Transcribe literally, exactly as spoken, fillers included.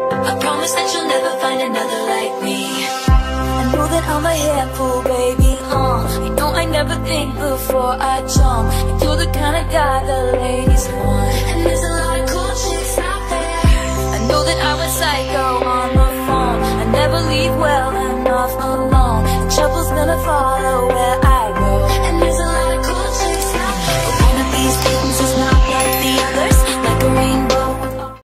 I promise that you'll never find another like me. I know that I'm a handful, baby, uh You know I never think before I jump, and you're the kind of guy the ladies want. And there's a lot of cool chicks out there. I know that I was psycho,